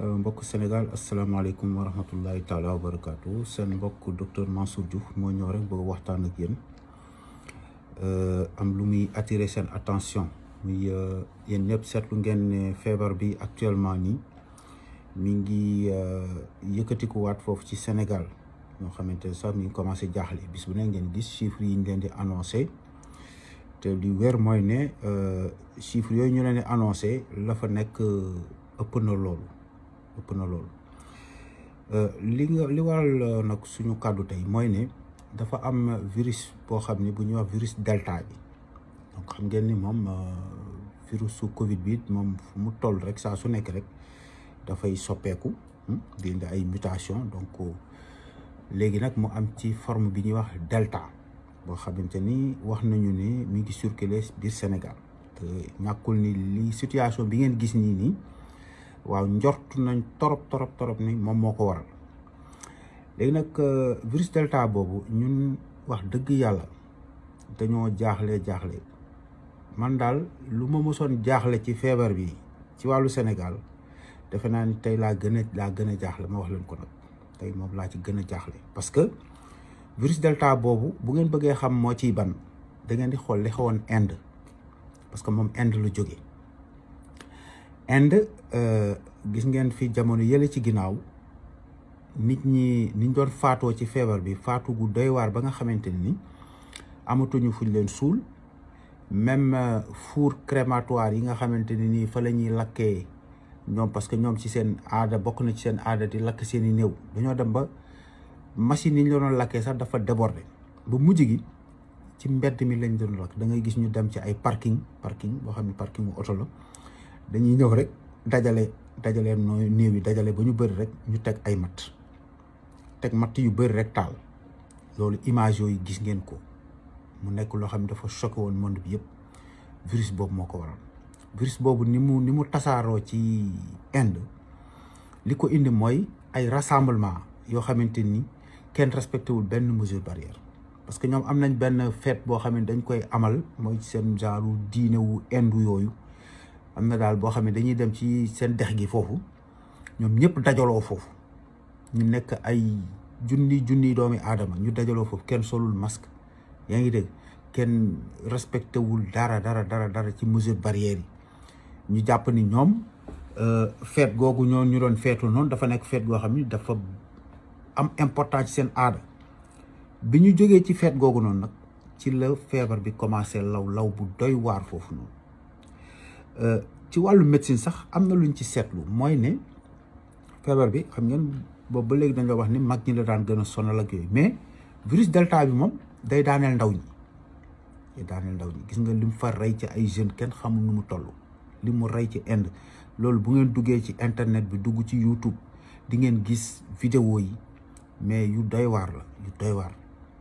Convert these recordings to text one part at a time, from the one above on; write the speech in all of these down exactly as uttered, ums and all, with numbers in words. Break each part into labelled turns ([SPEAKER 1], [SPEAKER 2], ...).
[SPEAKER 1] mbokk Sénégal asalaamaaleykum wa rahmatullahi taala wa barakaatu seen mbokk docteur Mansour Diouf moo ñëw rek bëgg waxtaan ak yéen am lu muy attirer seen attention muy yéen ñëpp seetlu ngeen ne feebar bi actuellement nii mi ngi yëkkatikuwaat foofu ci Sénégal ñoo xamante ne sax mi ngi commencé jaaxle bis bu ne ngeen gis chiffres yi ñu leen di annoncé te li wér mooy ne chiffres yooyu ñu leen di annoncé la fa nekk ëpp na loolu. ëpp na loolu li nga li waral nag suñu kàddu tey mooy ne dafa am virus boo xam ne bu ñuy wax virus delta bi donc xam ngeen ni moom virus su Covid bi moom fu mu toll rek saa su nekk rek dafay soppeeku di indi ay mutation donc léegi nag mu am ci forme bi ñuy wax delta boo xamante ni wax nañu ne mi ngi circuler biir Sénégal te ñàkkul ni li situation bi ngeen gis nii nii. waaw njort nañ torop torop torop ni moom moo ko waral léegi nag virus delta boobu ñun wax dëgg yàlla dañoo jaaxle jaaxle man daal lu ma mosoon jaaxle ci feebar bi ci wàllu Sénégal defe naa ni tey laa gën a laa gën a jaaxle ma wax leen ko nag tey moom laa ci gën a jaaxle parce que virus delta boobu bu ngeen bëggee xam moo ciy ban da ngeen di xool li xewoon Inde parce que moom Inde la jóge Inde gis ngeen fi jamono yële ci ginnaaw nit ñi niñ doon faatoo ci feebar bi faatu gu doy waar ba nga xamante ni amatuñu fuñ leen suul même four crématoire yi nga xamante ni nii fa la ñuy lakkee ñoom parce que ñoom ci seen aada bokk na ci seen aada di lakk seen i néew dañoo dem ba machine yi ñu doon lakkee sax dafa déborder ba mujj gi ci mbedd mi lañ doon lakk da ngay gis ñu dem ci ay parking parking boo xam ne parking mu oto la dañuy ñëw rek dajale dajale nooy néew yi dajale ba ñu bëri rek ñu teg ay matt teg matt yu bëri rek taal loolu image yooyu gis ngeen ko mu nekk loo xam ne dafa choqué woon monde bi yëpp virus boobu moo ko waral virus boobu ni mu ni mu tasaaroo ci Inde li ko indi mooy ay rassemblement yoo xamante ni kenn respecté wul benn mesure barrière parce que ñoom am nañ benn fête boo xam ne dañ koy amal mooy seen genre diine wu Inde yooyu am na daal boo xam ne dañuy dem ci seen dex gi foofu ñoom ñëpp dajaloo foofu ñu nekk ay junni junni doomi aadama ñu dajaloo foofu kenn solul masque yaa ngi dégg kenn respecté wul dara dara dara dara ci mesure barrière yi ñu jàpp ni ñoom feet googu ñoo ñu doon feetu noonu dafa nekk feet goo xam ni dafa am importance ci seen aada bi ñu jógee ci feet googu noonu nag ci la feebar bi commencé law law bu doy waar foofu noonu ci wàllu médecine sax am na luñ ci seetlu mooy ne feebar bi xam ngeen boobu ba léegi dañ la wax ni mag ñi la daan gën a sonal ak yooyu mais virus delta bi moom day daaneel ndaw ñi day daaneel ndaw ñi gis nga li mu fa rey ci ay jeunes kenn xamul nu mu toll li mu rey ci Inde loolu bu ngeen duggee ci internet bi dugg ci YouTube di ngeen gis vidéo yi mais yu doy waar la yu doy waar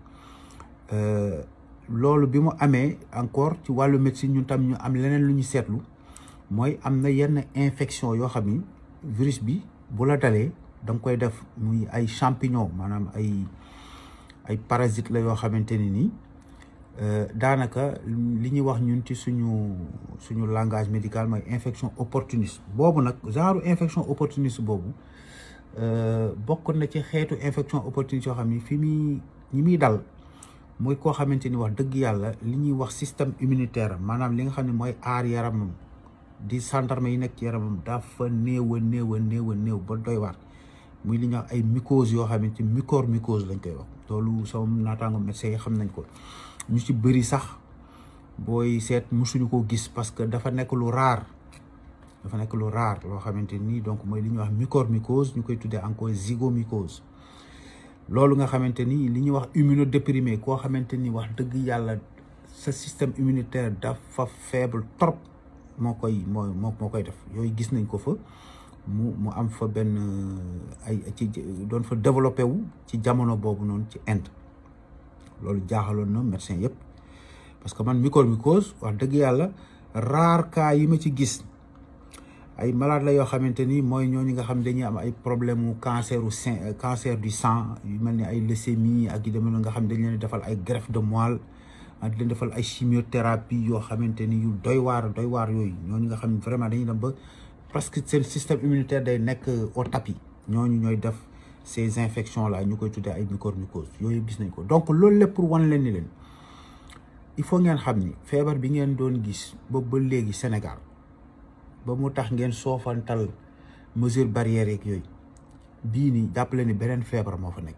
[SPEAKER 1] loolu bi mu amee encore ci wàllu médecine ñun tam ñu am leneen lu ñu seetlu mooy am na yenn infection yoo xam ni virus bi bu la dalee da nga koy def muy ay champignon maanaam ay ay parasites la yoo xamante ne nii daanaka li ñuy wax ñun ci suñu suñu langage médical mooy infection opportuniste boobu nag genre infection opportuniste boobu bokk na ci xeetu infection opportuniste yoo xam ni fi muy ñi muy dal mooy koo xamante ni wax dëgg yàlla li ñuy wax système immunitaire maanaam li nga xam ne mooy aar yaramam di gendarme yi nekk ci yaramam dafa néew a néew a néew a néew ba doy waar muy li ñuy wax ay mycose yoo xamante ni mucormycose lañ koy wax loolu sama naataango médecin yi xam nañ ko ñu ci bëri sax booy seet musuñu ko gis parce que dafa nekk lu rare dafa nekk lu rare loo xamante ni donc mooy li ñuy wax mucormycose ñu koy tuddee encore zygomycose loolu nga xamante ni li ñuy wax immunodéprimé koo xamante ni wax dëgg yàlla sa système immunitaire dafa faible trop moo koy moo moo moo koy def yooyu gis nañ ko fa mu mu am fa benn ay ci doon fa développé wu ci jamono boobu noonu ci Inde loolu jaaxaloon na médecin yëpp parce que man mucormycose wax dëgg yàlla rare cas yi ma ci gis ay malade la yoo xamante ni mooy ñooñu nga xam dañuy am ay problème mu cancer u sein cancer du sang yu mel ni ay leucémie ak yu demee nga xam dañ leen defal ay greffe de moelle di leen defal ay chimiothérapie yoo xamante ni yu doy waar doy waar yooyu ñooñu nga xam ne vraiment dañuy dem ba parce que seen système immunitaire day nekk au tapis ñooñu ñooy def ces infections là ñu koy tuddee ay mucormycoses yooyu gis nañ ko. donc loolu lépp pour wan leen ni leen il faut ngeen xam ni feebar bi ngeen doon gis ba ba léegi Sénégal ba mu tax ngeen soofantal mesure barrière yeeg yooyu bii nii jàppale ni beneen feebar moo fa nekk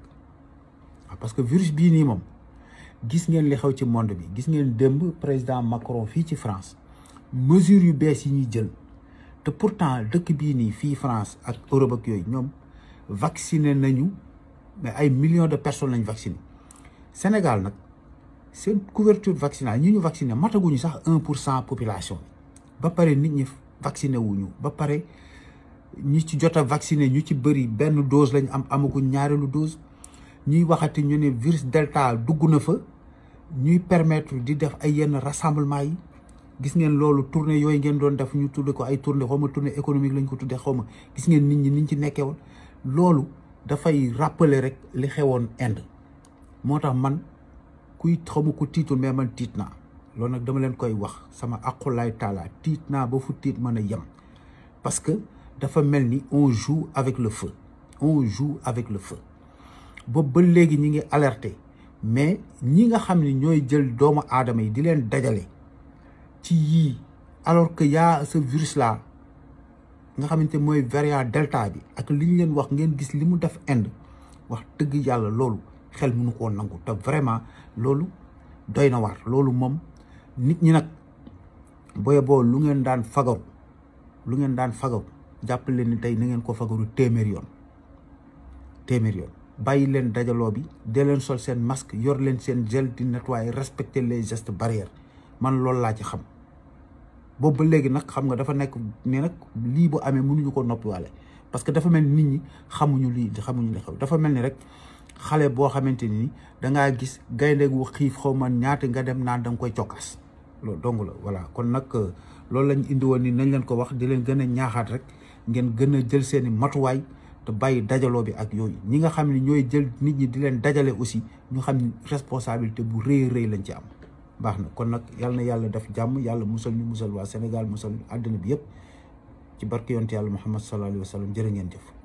[SPEAKER 1] parce que virus bii nii moom gis ngeen li xew ci monde bi gis ngeen démb président Macron fii ci France mesure yu bees yi ñuy jël te pourtant dëkk bii nii fii France ak Europe ak yooyu ñoom vacciné nañu mais ay millions de personnes lañu vacciné Sénégal nag seen couverture vaccinale ñi ñu vacciné mataguñu sax un pour cent population ba pare nit ñi vacciné wuñu ba pare ñi ci jot a vacciné ñu ci bëri benn dose lañ am amaguñ ñaareelu dose ñuy waxati ñu ne virus delta dugg na fa ñuy permettre di def ay yenn rassemblement yi gis ngeen loolu tournée yooyu ngeen doon def ñu tudde ko ay tournée xaw ma tournée économique lañ ko tuddee xaw ma gis ngeen nit ñi niñ ci nekkee woon loolu dafay rappeler rek li xewoon Inde moo tax man kuy xaw ma ko tiitul mais man tiit naa loolu nag dama leen koy wax sama aqulaay taala tiit naa ba fu tiit mën a yem parce que dafa mel ni on joue avec le feu on joue avec le feu boobu ba léegi ñi ngi alerté mais ñi nga xam ne ñooy jël doomu aadama yi di leen dajale ci yii alors que y a ce virus là nga xamante mooy variant delta bi ak li ñu leen wax ngeen gis li mu def Inde wax dëgg yàlla loolu xel mënu koo nangu te vraiment loolu doy na waar loolu moom nit ñi nag booye boo lu ngeen daan fagaru lu ngeen daan fagaru jàppale ni tey na ngeen ko fagaru téeméer yoon téeméer yoon bàyyi leen dajaloo bi dee leen sol seen masque yor leen seen gel di nettoyer respecter les gestes barrières man loolu laa ci xam boobu ba léegi nag xam nga dafa nekk ne nag lii bu amee mënuñu ko noppiwaale parce que dafa mel ni nit ñi xamuñu lii xamuñu li xew dafa mel ni rek xale boo xamante ni dangaa gis gaynde gu xiif xaw ma ñaata nga dem naan da nga koy cokkaas loolu dong la voilà kon nag loolu lañ indi woon ni nañ leen ko wax di leen gën a ñaaxaat rek ngeen gën a jël seeni matuwaay te bàyyi dajaloo bi ak yooyu ñi nga xam ne ñooy jël nit ñi di leen dajale aussi ñu xam ni responsabilité bu rëy rëy lañ ci am baax na kon nag yàlla na yàlla def jàmm yàlla musal ñu musal waa Sénégal musal àddina bi yëpp ci barke yonte yàlla Muhammad sallallahu alayhi wa sallam jërë ngeen jëf